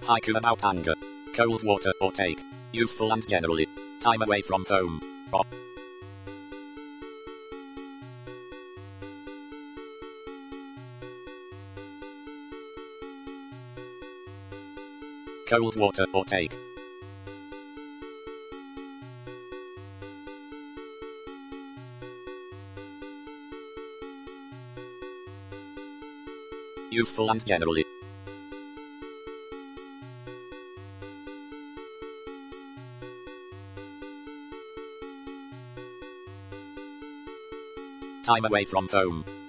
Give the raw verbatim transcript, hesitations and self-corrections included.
Haiku about anger. Cold water or take. Useful and generally. Time away from home. Bop. Cold water or take. Useful and generally. Time away from home.